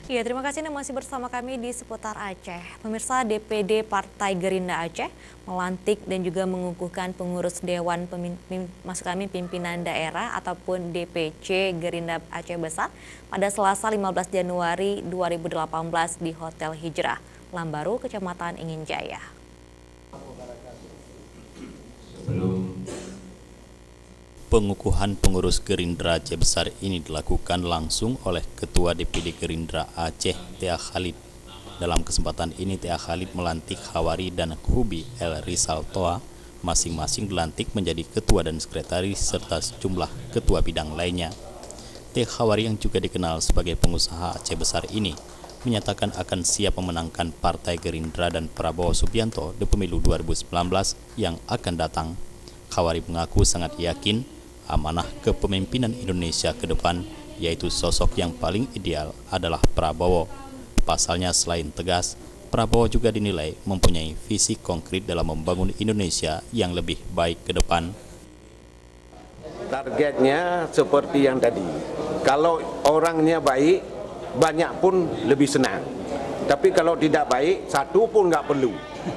Ya, terima kasih Anda masih bersama kami di seputar Aceh. Pemirsa, DPD Partai Gerindra Aceh melantik dan juga mengukuhkan pengurus Dewan Pimpinan Daerah ataupun DPC Gerindra Aceh Besar pada Selasa 15 Januari 2018 di Hotel Hijrah, Lambaru, Kecamatan Ingin Jaya. Pengukuhan pengurus Gerindra Aceh Besar ini dilakukan langsung oleh Ketua DPD Gerindra Aceh, Tia Khalid. Dalam kesempatan ini, Tia Khalid melantik Khawari dan Hubi El Rizal Toa, masing-masing dilantik menjadi ketua dan sekretaris serta sejumlah ketua bidang lainnya. Tia Khawari yang juga dikenal sebagai pengusaha Aceh Besar ini menyatakan akan siap memenangkan Partai Gerindra dan Prabowo Subianto di pemilu 2019 yang akan datang. Khawari mengaku sangat yakin amanah kepemimpinan Indonesia ke depan, yaitu sosok yang paling ideal adalah Prabowo. Pasalnya selain tegas, Prabowo juga dinilai mempunyai visi konkret dalam membangun Indonesia yang lebih baik ke depan. Targetnya seperti yang tadi, kalau orangnya baik, banyak pun lebih senang. Tapi kalau tidak baik, satu pun nggak perlu.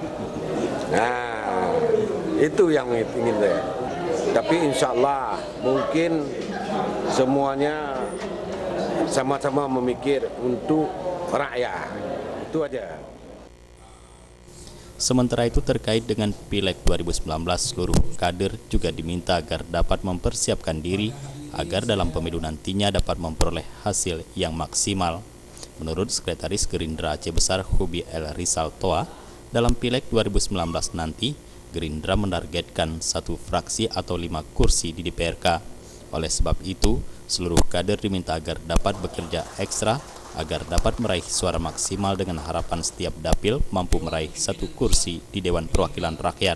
Nah, itu yang ingin saya. Tapi insya Allah mungkin semuanya sama-sama memikir untuk rakyat. Itu aja. Sementara itu terkait dengan Pileg 2019, seluruh kader juga diminta agar dapat mempersiapkan diri agar dalam pemilu nantinya dapat memperoleh hasil yang maksimal. Menurut Sekretaris Gerindra Aceh Besar Hubi El Rizal Toa, dalam Pileg 2019 nanti, Gerindra menargetkan 1 fraksi atau 5 kursi di DPRK. Oleh sebab itu, seluruh kader diminta agar dapat bekerja ekstra agar dapat meraih suara maksimal dengan harapan setiap dapil mampu meraih 1 kursi di Dewan Perwakilan Rakyat.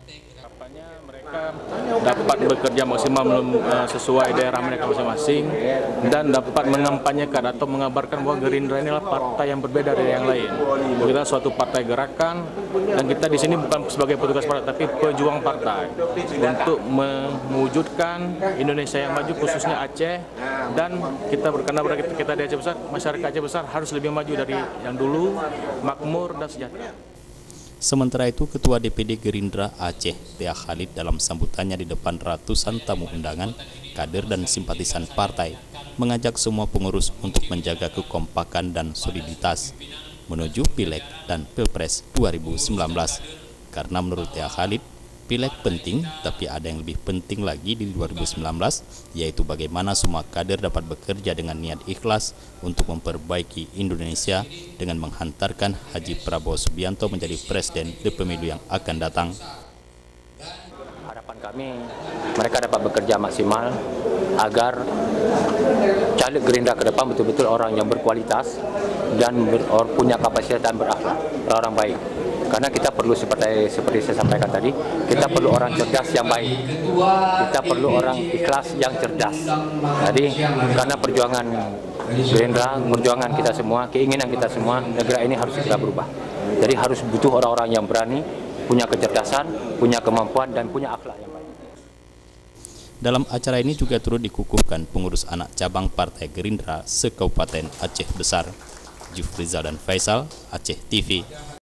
Dapat bekerja maksimal sesuai daerah mereka masing-masing dan dapat mengampanyekan atau mengabarkan bahwa Gerindra inilah partai yang berbeda dari yang lain. Kita suatu partai gerakan dan kita di sini bukan sebagai petugas partai tapi pejuang partai untuk mewujudkan Indonesia yang maju khususnya Aceh, dan kita berkenan kita di Aceh Besar, masyarakat Aceh Besar harus lebih maju dari yang dulu, makmur dan sejahtera. Sementara itu, Ketua DPD Gerindra Aceh, Tia Khalid, dalam sambutannya di depan ratusan tamu undangan, kader dan simpatisan partai, mengajak semua pengurus untuk menjaga kekompakan dan soliditas menuju Pileg dan Pilpres 2019. Karena menurut Tia Khalid, Pileg penting, tapi ada yang lebih penting lagi di 2019, yaitu bagaimana semua kader dapat bekerja dengan niat ikhlas untuk memperbaiki Indonesia dengan menghantarkan Haji Prabowo Subianto menjadi presiden di pemilu yang akan datang. Harapan kami, mereka dapat bekerja maksimal agar caleg Gerindra ke depan betul-betul orang yang berkualitas dan punya kapasitas dan berakhlak, orang baik. Karena kita perlu seperti saya sampaikan tadi, kita perlu orang cerdas yang baik, kita perlu orang ikhlas yang cerdas. Jadi karena perjuangan Gerindra, perjuangan kita semua, keinginan kita semua, negara ini harus segera berubah. Jadi harus butuh orang-orang yang berani, punya kecerdasan, punya kemampuan, dan punya akhlak yang baik. Dalam acara ini juga turut dikukuhkan pengurus anak cabang Partai Gerindra se-Kabupaten Aceh Besar, Jufrizal dan Faisal, Aceh TV.